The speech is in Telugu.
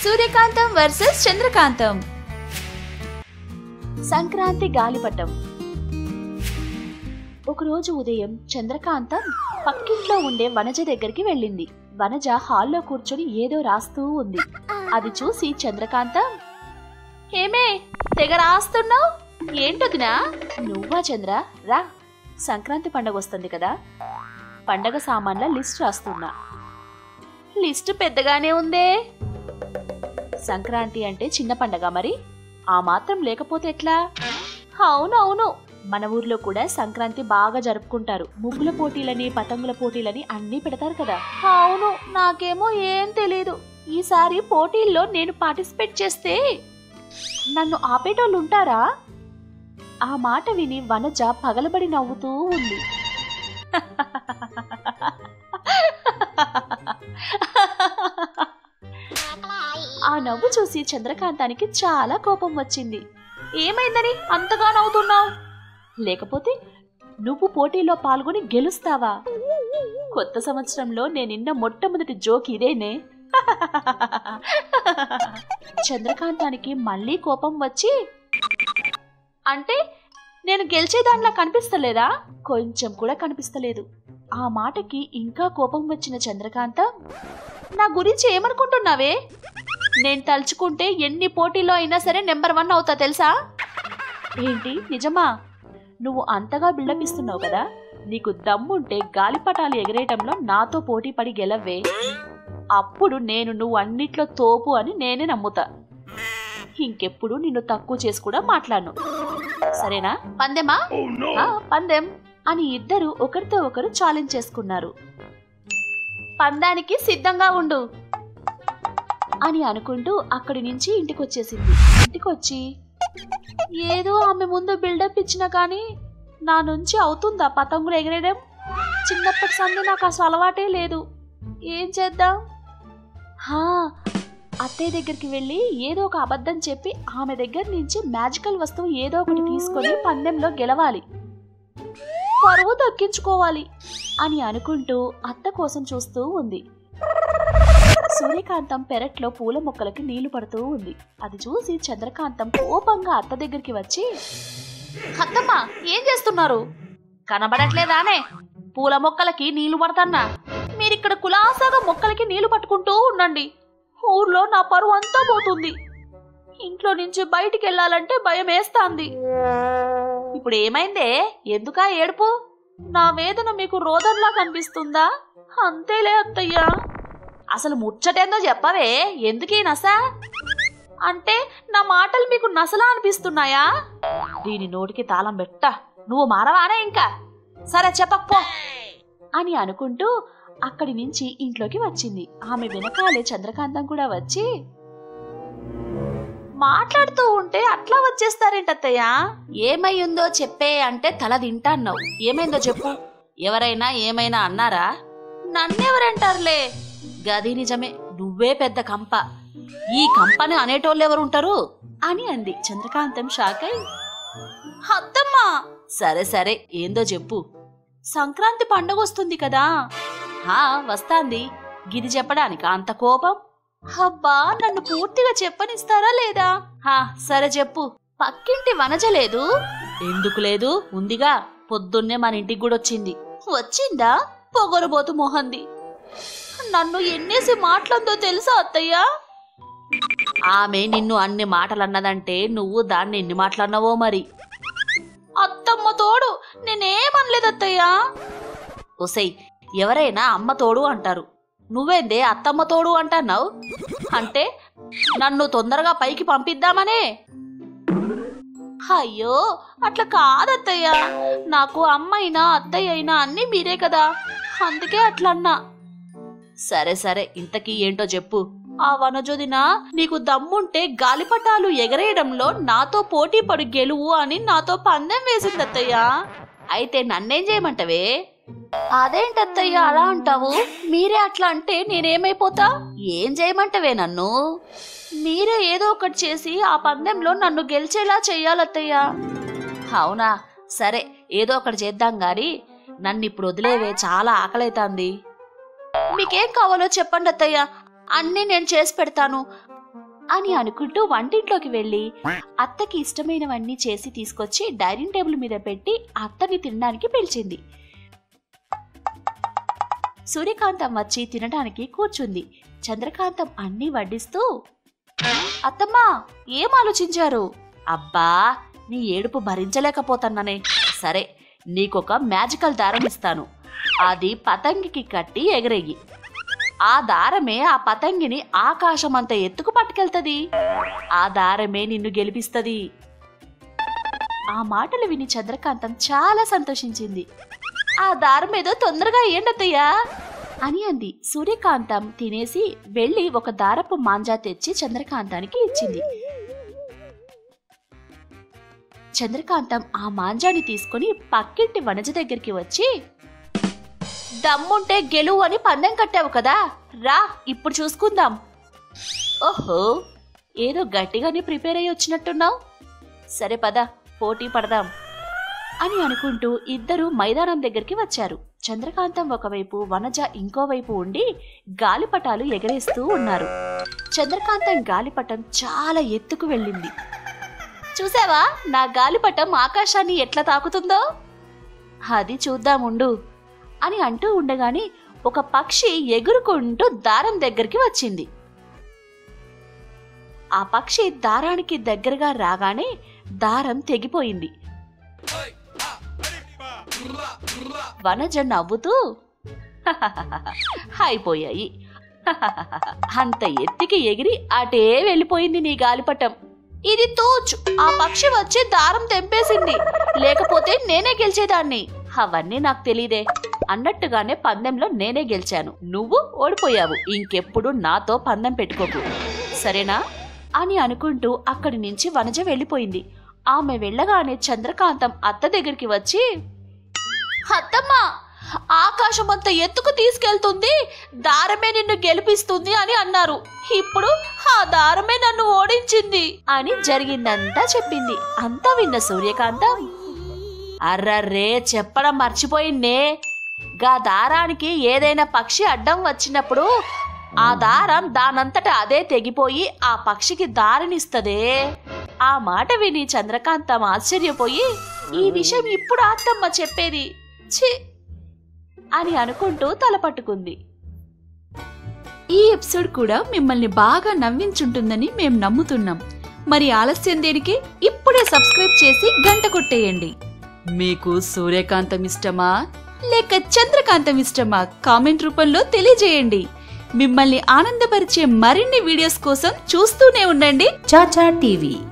సూర్యకాంతం వర్సెస్ చంద్రకాంతం. సంక్రాంతి గాలిపటం. ఒకరోజు ఉదయం చంద్రకాంతం పక్కింట్లో ఉండే వనజ దగ్గరికి వెళ్ళింది. వనజ హాల్లో కూర్చొని ఏదో రాస్తూ ఉంది. అది చూసి చంద్రకాంతం, ఏమే తెగ రాస్తున్నావు, ఏంటొదినా? నువ్వా చంద్ర, రా, సంక్రాంతి పండగ వస్తుంది కదా, పండగ సామాన్ల లిస్ట్ రాస్తున్నా. లిస్టు పెద్దగానే ఉందే. సంక్రాంతి అంటే చిన్న పండగ, మరి ఆ మాత్రం లేకపోతే ఎట్లా? అవునవును, మన ఊర్లో కూడా సంక్రాంతి బాగా జరుపుకుంటారు. ముగ్గుల పోటీలని, పతంగుల పోటీలని అన్నీ పెడతారు కదా. అవును, నాకేమో ఏం తెలీదు. ఈసారి పోటీల్లో నేను పార్టిసిపేట్ చేస్తే నన్ను ఆపేటోళ్ళు ఉంటారా? ఆ మాట విని వనజ పగలబడి నవ్వుతూ ఉంది. ఆ నవ్వు చూసి చంద్రకాంతానికి చాలా కోపం వచ్చింది. ఏమైందని అంతగా నవ్వుతున్నావు? లేకపోతే నువ్వు పోటీలో పాల్గొని గెలుస్తావా? కొత్త సంవత్సరంలో నేనిన్న మొట్టమొదటి జోక్ ఇదేనే. చంద్రకాంతానికి మళ్ళీ కోపం వచ్చి, అంటే నేను గెలిచేదానిలా కనిపిస్తలేదా? కొంచెం కూడా కనిపిస్తలేదు. ఆ మాటకి ఇంకా కోపం వచ్చిన చంద్రకాంతం, నా గురించి ఏమనుకుంటున్నావే? నేను తలుచుకుంటే ఎన్ని పోటీల్లో అయినా సరే నెంబర్ 1 అవుతా తెలుసా? ఏంటి, నిజమా? నువ్వు అంతగా బిల్డప్ ఇస్తున్నావు కదా, నీకు దమ్ముంటే గాలిపటాలు ఎగరేయటంలో నాతో పోటీ పడి గెలవ్వే. అప్పుడు నేను నువ్వు అన్నిట్లో తోపు అని నేనే నమ్ముతా. ఇంకెప్పుడు నిన్ను తక్కువ చేసి కూడా మాట్లాడను, సరేనా? పందెమా? పందెం అని ఇద్దరు ఒకరితో ఒకరు ఛాలెంజ్ చేసుకున్నారు. పందానికి సిద్ధంగా ఉండు అని అనుకుంటూ అక్కడి నుంచి ఇంటికొచ్చేసింది. ఇంటికొచ్చి, ఏదో ఆమె ముందు బిల్డప్ ఇచ్చినా కానీ నా నుంచి అవుతుందా పతంగులు ఎగరేయడం? చిన్నప్పటి సంది నాకు అసలు అలవాటే లేదు. ఏం చేద్దాం? అత్తయ్య దగ్గరికి వెళ్ళి ఏదో ఒక అబద్ధం చెప్పి ఆమె దగ్గర నుంచి మ్యాజికల్ వస్తువు ఏదో ఒకటి తీసుకొని పందెంలో గెలవాలి, పరువు దక్కించుకోవాలి అని అనుకుంటూ అత్త కోసం చూస్తూ ఉంది. సూర్యకాంతం పెరట్లో పూల మొక్కలకి నీళ్లు పడుతూ ఉంది. అది చూసి చంద్రకాంతం కోపంగా అత్త దగ్గరికి వచ్చి, అత్తమ్మ ఏం చేస్తున్నారు? కనబడట్లేదానే? పూల మొక్కలకి నీళ్లు పడతన్నా. మీరిక్కడ కులాసాగా మొక్కలకి నీళ్లు పట్టుకుంటూ ఉండండి. ఊర్లో నా పరువు అంతా పోతుంది. ఇంట్లో నుంచి బయటికి వెళ్ళాలంటే భయం వేస్తాంది. ఇప్పుడు ఏమైందే? ఎందుకా ఏడుపు? నా వేదన మీకు రోదనలా కనిపిస్తుందా? అంతేలే అత్తయ్యా. అసలు ముచ్చటేందో చెప్పవే, ఎందుకీ నస? అంటే నా మాటలు మీకు నసలా అనిపిస్తున్నాయా? దీని నోటికి తాళం పెట్ట, నువ్వు మారవానే ఇంకా. సరే చెప్పకపో అని అనుకుంటూ అక్కడి నుంచి ఇంట్లోకి వచ్చింది. ఆమె వెనకాలే చంద్రకాంతం కూడా వచ్చి, మాట్లాడుతూ ఉంటే అట్లా వచ్చేస్తారేంటత్తయ్యా? ఏమయ్యిందో చెప్పే అంటే తల తింటాన్నావు. ఏమైందో చెప్పు. ఎవరైనా ఏమైనా అన్నారా? నన్నెవరంటారులే. గది నిజమే, నువ్వే పెద్ద కంప. ఈ కంపని అనేటోళ్ళు ఎవరుంటారు అని అంది. చంద్రకాంతం షాక్ అయి, అత్తమ్మా. సరే సరే, ఏందో చెప్పు. సంక్రాంతి పండగ వస్తుంది కదా. వస్తాంది. గిది చెప్పడానికి అంత కోపం? అబ్బా, నన్ను పూర్తిగా చెప్పనిస్తారా లేదా? సరే చెప్పు. పక్కింటి వనజ లేదు? ఎందుకు లేదు, ఉందిగా. పొద్దున్నే మన ఇంటికి కూడా వచ్చింది. వచ్చిందా? పొగరబోతు మొహంది. నన్ను ఎన్నేసి మాటలందో తెలుసా అత్తయ్యా? ఆమె నిన్ను అన్ని మాటలన్నదంటే నువ్వు దాన్ని ఎన్ని మాటలన్నావో మరి. అత్తమ్మ తోడు నేనేమనలేదు అత్తయ్యా. ఒసై, ఎవరైనా అమ్మ తోడు అంటారు, నువ్వేందే అత్తమ్మ తోడు అంటున్నావు? అంటే నన్ను తొందరగా పైకి పంపిద్దామనే? అయ్యో, అట్లా కాదత్తయ్యా. నాకు అమ్మ అయినా అత్తయ్య అయినా అన్నీ మీరే కదా, అందుకే అట్లా అన్నా. సరే సరే, ఇంతకీ ఏంటో చెప్పు. ఆ వనజొదిన నీకు దమ్ముంటే గాలిపటాలు ఎగరేయడంలో నాతో పోటీ పడు గెలువు అని నాతో పందెం వేసిందత్తయ్యా. అయితే నన్నేం చేయమంటవే? అదేంటత్తయ్యా అలా అంటావు? మీరే అట్లా అంటే నేనేమైపోతా? ఏం చేయమంటవే నన్ను? మీరే ఏదో ఒకటి చేసి ఆ పందెంలో నన్ను గెలిచేలా చెయ్యాలత్తయ్యా. అవునా, సరే ఏదో ఒకటి చేద్దాం గాని నన్ను ఇప్పుడు వదిలేవే, చాలా ఆకలైతాంది. మీకేం కావాలో చెప్పండి అత్తయ్య, అన్నీ నేను చేసి పెడతాను. అని అనుకుంటూ వంటింట్లోకి వెళ్లి అత్తకి ఇష్టమైనవన్నీ చేసి తీసుకొచ్చి డైనింగ్ టేబుల్ మీద పెట్టి అత్తని తినడానికి పిలిచింది. సూర్యకాంతం వచ్చి తినడానికి కూర్చుంది. చంద్రకాంతం అన్నీ వడ్డిస్తూ, అత్తమ్మా ఏం ఆలోచించారు? అబ్బా నీ ఏడుపు భరించలేకపోతున్నానే. సరే నీకొక మ్యాజికల్ దారం ఇస్తాను. అది పతంగికి కట్టి ఎగరేయి. ఆ దారమే ఆ పతంగిని ఆకాశమంత ఎత్తుకు పట్టుకెళ్తది. ఆ దారమే నిన్ను గెలిపిస్తది. ఆ మాటలు విని చంద్రకాంతం చాలా సంతోషించింది. ఆ దారం ఏదో తొందరగా ఏంటత్తయ్యా అని అంది. సూర్యకాంతం తినేసి వెళ్లి ఒక దారపు మాంజా తెచ్చి చంద్రకాంతానికి ఇచ్చింది. చంద్రకాంతం ఆ మాంజాని తీసుకుని పక్కింటి వనజ దగ్గరికి వచ్చి, దమ్ముంటే గెలువు అని పందెం కట్టావు కదా, రా ఇప్పుడు చూసుకుందాం. ఓహో ఏదో గట్టిగానే ప్రిపేర్ అయ్యి వచ్చినట్టున్నావు. సరే పద పోటీ పడదాం అని అనుకుంటూ ఇద్దరు మైదానం దగ్గరికి వచ్చారు. చంద్రకాంతం ఒకవైపు, వనజ ఇంకోవైపు ఉండి గాలిపటాలు ఎగరేస్తూ ఉన్నారు. చంద్రకాంతం గాలిపటం చాలా ఎత్తుకు వెళ్ళింది. చూసావా నా గాలిపటం ఆకాశాన్ని ఎట్లా తాకుతుందో? అది చూద్దాముండు అని అంటూ ఉండగానే ఒక పక్షి ఎగురుకుంటూ దారం దగ్గరికి వచ్చింది. ఆ పక్షి దారానికి దగ్గరగా రాగానే దారం తెగిపోయింది. వనజ నవ్వుతూ, అయిపోయాయి, అంత ఎత్తికి ఎగిరి అటే వెళ్ళిపోయింది నీ గాలిపటం. ఇది తూచ్, ఆ పక్షి వచ్చి దారం తెంపేసింది, లేకపోతే నేనే గెలిచేదాన్ని. అవన్నీ నాకు తెలీదే. అన్నట్టుగానే పందెంలో నేనే గెలిచాను, నువ్వు ఓడిపోయావు. ఇంకెప్పుడు నాతో పందెం పెట్టుకోకు, సరేనా అని అనుకుంటూ అక్కడి నుంచి వనజ వెళ్ళిపోయింది. ఆమె వెళ్ళగానే చంద్రకాంతం అత్త దగ్గరికి వచ్చి, అత్తమ్మా ఆకాశమంత ఎత్తుకు తీసుకెళ్తుంది, దారమే నిన్ను గెలిపిస్తుంది అని అన్నారు. ఇప్పుడు ఆ దారమే నన్ను ఓడించింది అని జరిగిందంతా చెప్పింది. అంతా విన్న సూర్యకాంతం, అర్రర్రే చెప్పడం మర్చిపోయిందే, గా దారానికి ఏదైనా పక్షి అడ్డం వచ్చినప్పుడు ఆ దారం దానంతట అదే తెగిపోయి ఆ పక్షికి దారినిస్తదే. ఆ మాట విని చంద్రకాంతం ఆశ్చర్యపోయి, ఈ విషయం ఇప్పుడు అత్తమ్మ చెప్పేది, ఛీ అని అనుకుంటూ తలపట్టుకుంది. ఈ ఎపిసోడ్ కూడా మిమ్మల్ని బాగా నవ్వించుంటుందని మేం నమ్ముతున్నాం. మరి ఆలస్యం దేనికి? ఇప్పుడే సబ్స్క్రైబ్ చేసి గంట కొట్టేయండి. మీకు సూర్యకాంతం ఇష్టమా లేక చంద్రకాంతం ఇష్టమా? కామెంట్ రూపంలో తెలియజేయండి. మిమ్మల్ని ఆనందపరిచే మరిన్ని వీడియోస్ కోసం చూస్తూనే ఉండండి చాచా టీవీ.